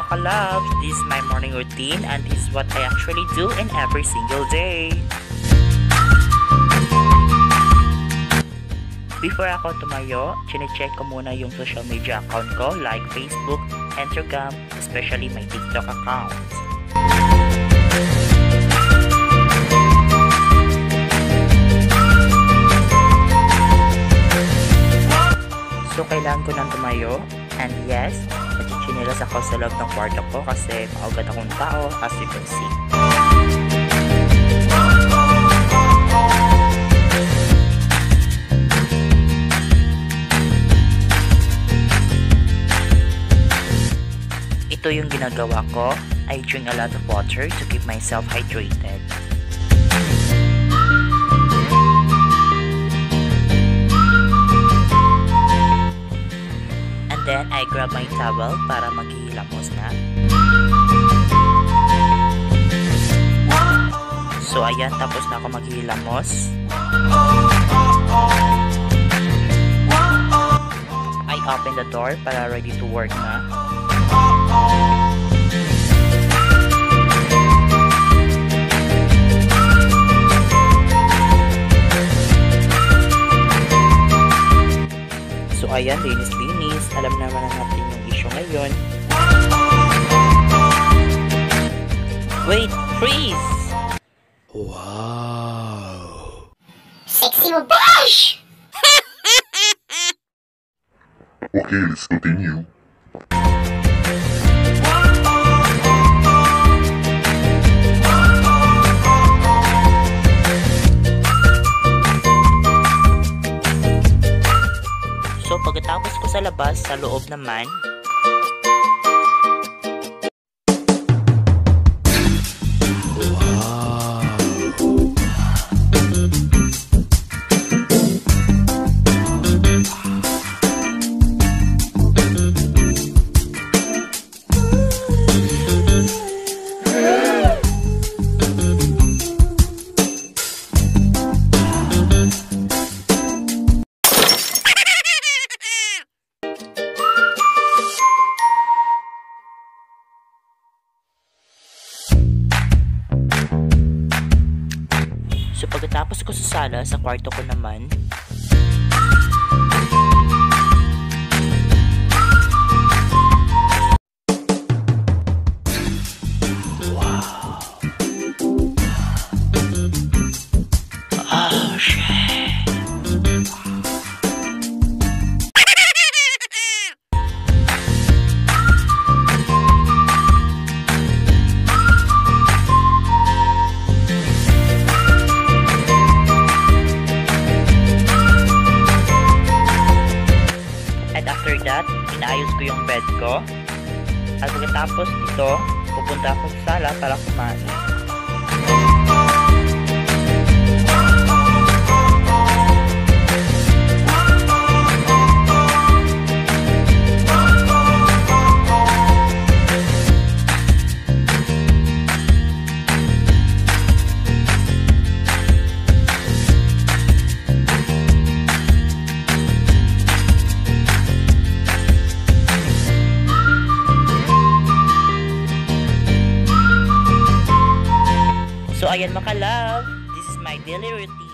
mga kalabs, this is my morning routine and this is what I actually do in every single day. Before ako tumayo, chine-check ko muna yung social media account ko like Facebook, Instagram, especially my TikTok account. So, kailangan ko nang tumayo. And yes, nachichinilas ako sa loob ng kwarto ko kasi maugat akong tao as you can see. Ito yung ginagawa ko. I drink a lot of water to keep myself hydrated. Then, I grab my towel para maghihilamos na. So, ayan, tapos na ako maghihilamos. I open the door para ready to work na. So, ayan, linis-linis. Alam naman natin yung issue ngayon. Wait, freeze! Wow! Sexy mo, Bash! Okay, let's continue. So, pagkatapos ko sa labas, sa loob naman, pagkatapos ko sa sala, sa kwarto ko naman, wow! Oh, shit! After that, inaayos ko yung bed ko. At pagkatapos dito, pupunta ako sa sala para kumain. So, ayan mga love, this is my daily routine.